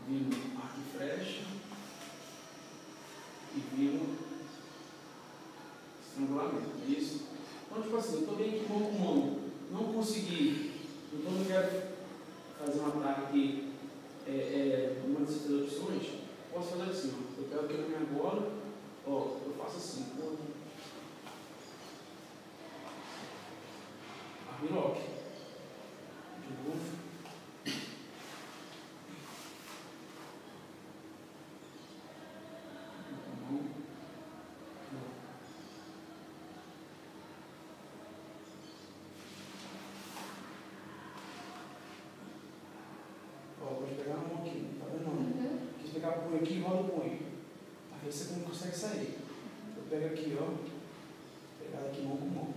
viro arco e flecha e viro estrangulamento. É isso? Então, tipo assim, eu estou bem aqui mão com mão, não consegui, então eu quero fazer um ataque, uma dessas três opções, posso fazer assim, ó, eu pego aqui na minha bola, ó, eu faço assim, armlock, de novo. Põe aqui e roda o punho. Aí você não consegue sair. Eu pego aqui, ó. Pegar aqui mão com mão.